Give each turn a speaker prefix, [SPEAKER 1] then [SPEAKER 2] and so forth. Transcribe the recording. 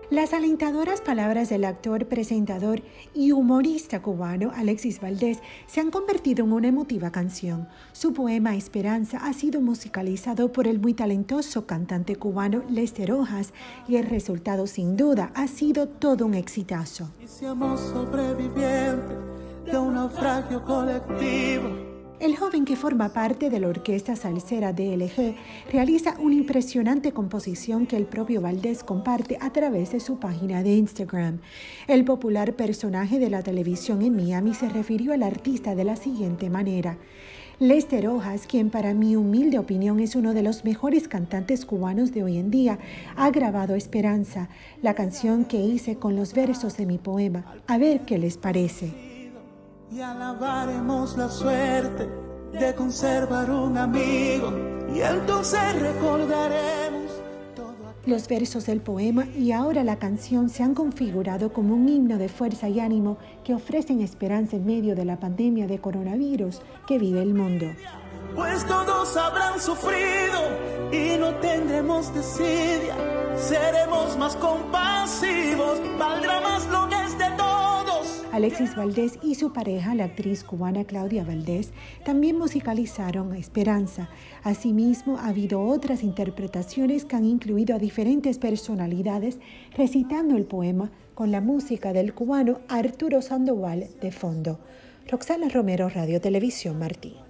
[SPEAKER 1] Las alentadoras palabras del actor, presentador y humorista cubano Alexis Valdés se han convertido en una emotiva canción. Su poema Esperanza ha sido musicalizado por el muy talentoso cantante cubano Lester Hojas y el resultado sin duda ha sido todo un exitazo.
[SPEAKER 2] Somos sobrevivientes de un naufragio colectivo.
[SPEAKER 1] El joven, que forma parte de la orquesta salsera DLG, realiza una impresionante composición que el propio Valdés comparte a través de su página de Instagram. El popular personaje de la televisión en Miami se refirió al artista de la siguiente manera: Lester Hojas, quien para mi humilde opinión es uno de los mejores cantantes cubanos de hoy en día, ha grabado Esperanza, la canción que hice con los versos de mi poema. A ver qué les parece.
[SPEAKER 2] Y alabaremos la suerte de conservar un amigo, y entonces recordaremos todo aquello.
[SPEAKER 1] Los versos del poema y ahora la canción se han configurado como un himno de fuerza y ánimo que ofrecen esperanza en medio de la pandemia de coronavirus que vive el mundo.
[SPEAKER 2] Pues todos habrán sufrido y no tendremos desidia, seremos más compasivos, valdrá más lo que es de todos.
[SPEAKER 1] Alexis Valdés y su pareja, la actriz cubana Claudia Valdés, también musicalizaron Esperanza. Asimismo, ha habido otras interpretaciones que han incluido a diferentes personalidades recitando el poema con la música del cubano Arturo Sandoval de fondo. Roxana Romero, Radio Televisión Martí.